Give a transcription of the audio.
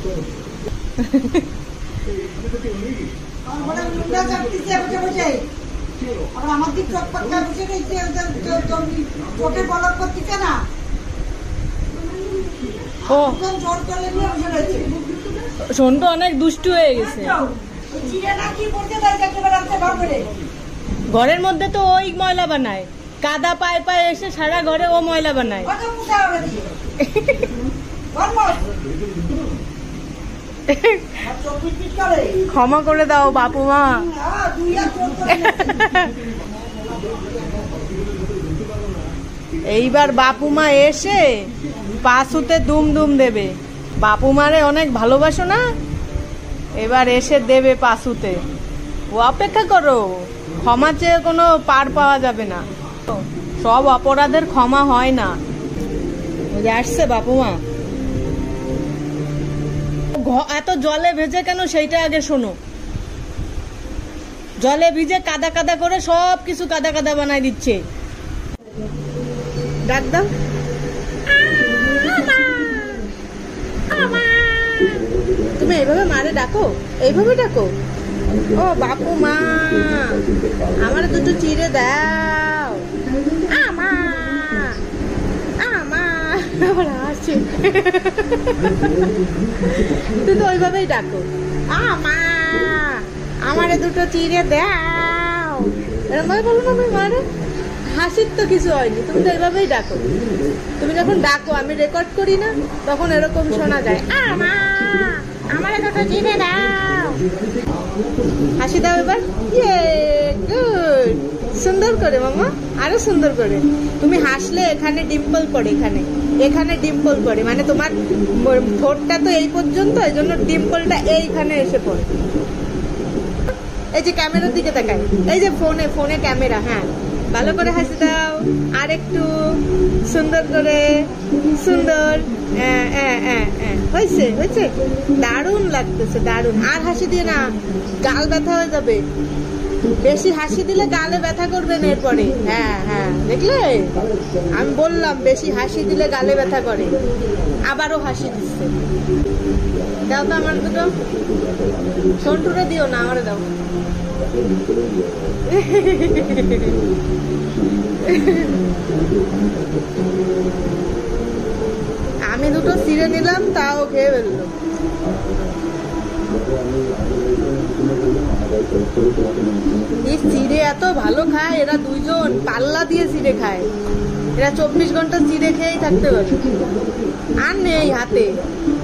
সন্টু অনেক দুষ্টু হয়ে গেছে। ঘরের মধ্যে তো ওই ময়লা বানায়, কাদা পায়ে পায়ে এসে সারা ঘরে ও ময়লা বানায়। ক্ষমা করে দাও বাপু মা। এইবার বাপু মা এসে পাশুতে দুম দুম দেবে। বাপু মারে অনেক ভালোবাসো না, এবার এসে দেবে পাশুতে। ও অপেক্ষা করো, ক্ষমা চেয়ে কোনো পার পাওয়া যাবে না। সব অপরাধের ক্ষমা হয় না। আসছে বাপু মা। এত জলে ভেজে কেন সেইটা আগে শোনো। জলে ভিজে কাদা কাদা করে সব কিছু কাদা কাদা বানাই দিচ্ছে। ডাক দাও। তুমি এইভাবে মারে ডাকো, এইভাবে ডাকো। ও বাপু মা, আমার দুটো চিড়ে দাও। আমা আমা আবার আসছে। তুই তো ওইভাবেই ডাকো, আমা আমারে দুটো চিড়ে দাও। এরকম ভাবে বলো না ভাই মারে। হাসির তো কিছু হয়নি, তুমি তো এইভাবেই ডাকো। তুমি যখন ডাকো, আমি রেকর্ড করি না, তখন এরকম শোনা যায়, আমা আমারে দুটো চিড়ে দাও। হাসি দাও এবার। ইয়ে গুড, সুন্দর করে মামা, আরো সুন্দর করে। তুমি হাসলে এখানে ডিম্পল পড়ে, এখানে এখানে ডিম্পল পড়ে, মানে তোমার ঠোঁটটা তো এই পর্যন্ত, এই জন্য ডিম্পলটা এইখানে এসে পড়ে। এই যে ক্যামেরার দিকে তাকায়, এই যে ফোনে ফোনে ক্যামেরা। হ্যাঁ, ভালো করে হাসি দাও, আর একটু সুন্দর করে, সুন্দর। হয়েছে হয়েছে, দারুণ লাগতেছে, দারুণ। আর হাসি দিয়ে না, গাল ব্যথা হয়ে যাবে। বেশি হাসি দিলে গালে ব্যথা করবেন এরপরে। হ্যাঁ হ্যাঁ, দেখলে আমি বললাম বেশি হাসি দিলে গালে ব্যথা করে। আবারও হাসি দিচ্ছে। দাও তো আমার দুটো। সন্টুরে দিও না, আমারে দাও। আমি দুটো চিড়ে নিলাম, তাও খেয়ে ফেললো। এই চিড়ে এত ভালো খায় এরা দুইজন, পাল্লা দিয়ে চিড়ে খায় এরা। 24 ঘন্টা চিড়ে খেয়েই থাকতে পারে, আর নেই হাতে।